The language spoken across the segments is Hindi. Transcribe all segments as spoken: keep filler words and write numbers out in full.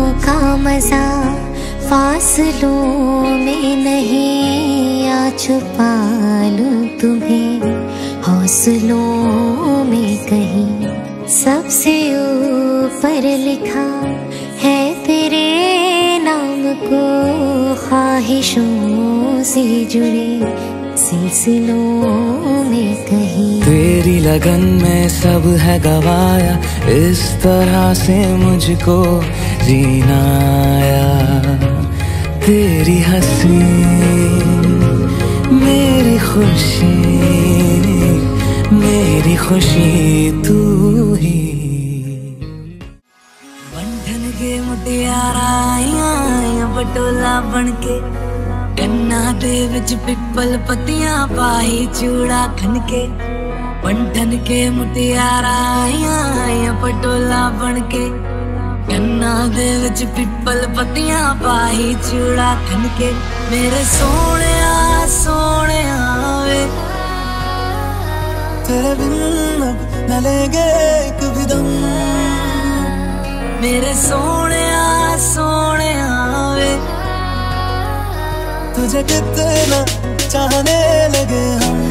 का मजा फासलों में नहीं, आ छुपा लूं तुम्हें हौसलों में कहीं। सबसे ऊपर लिखा है तेरे नाम को, ख्वाहिशों से जुड़े सिलसिलों में कहीं। तेरी लगन में सब है गवाया, इस तरह से मुझको जीना आया। तेरी हंसी मेरी खुशी, मेरी खुशी तू ही। बंधन के मुटियारा आया बटोला बनके, गन्ना दे विच पिपल पत्तियां पाई चूड़ा खनके। बंधन के मुटियारा आया पटोला बनके, गन्ना दे विच पिपल पत्तियां पाई चूड़ा खनके। मेरे सोने सोने वे तेरे बिन अब न लेंगे एक भी दम। मेरे सोने सोने वे तुझे कितना चाहने लगे हम।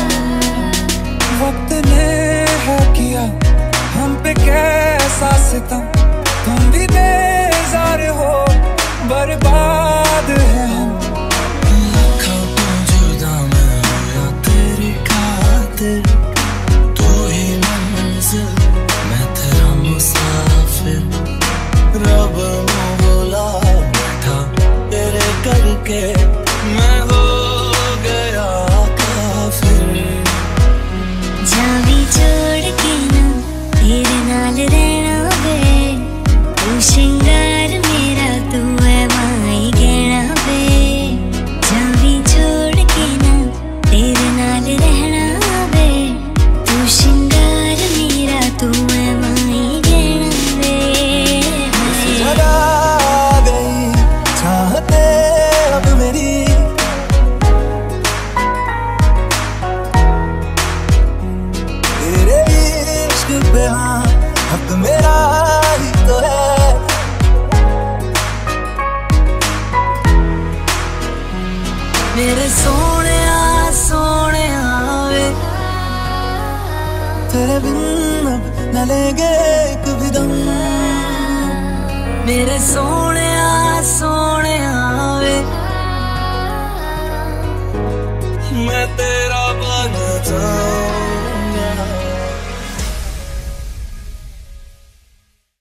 वक्त ने है किया हम पे कैसा सितम, तुम भी बेजार हो बर्बाद है हम। लाखों तो जुदा मैं हुआ तेरी खातिर, तू ही मंजिल मैं तेरा मुसाफिर। रब ने बोला बैठा तेरे करके, मैं हो गया काफिर। जावी छोड़ के ना तेरे नाल रहना वे, तू श्रृंगार मेरा तू है माई कहना वे। जावी छोड़ के ना तेरे नाल रहना वे, तू श्रृंगार मेरा तू है माई कहना वे। जगा गई चाहते अब मेरी, तेरे इश्क पे हाँ हक मेरा ही तो है। मेरे सोने सोने वे तेरे बिन अब न लेंगे एक भी दम। मेरे सोने सोने वे मैं तेरा बन जाऊं।